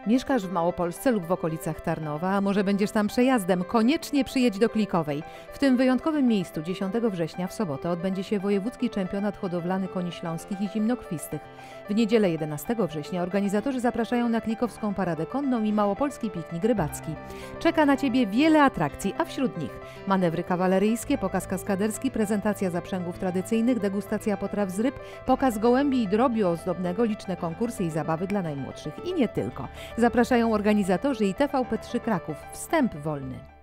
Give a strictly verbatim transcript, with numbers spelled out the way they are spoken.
Mieszkasz w Małopolsce lub w okolicach Tarnowa, a może będziesz tam przejazdem? Koniecznie przyjedź do Klikowej. W tym wyjątkowym miejscu dziesiątego września w sobotę odbędzie się Wojewódzki Czempionat Hodowlany Koni Śląskich i Zimnokrwistych. W niedzielę jedenastego września organizatorzy zapraszają na Klikowską Paradę Konną i Małopolski Piknik Rybacki. Czeka na Ciebie wiele atrakcji, a wśród nich manewry kawaleryjskie, pokaz kaskaderski, prezentacja zaprzęgów tradycyjnych, degustacja potraw z ryb, pokaz gołębi i drobiu ozdobnego, liczne konkursy i zabawy dla najmłodszych. I nie tylko. Zapraszają organizatorzy i T V P trzy Kraków. Wstęp wolny.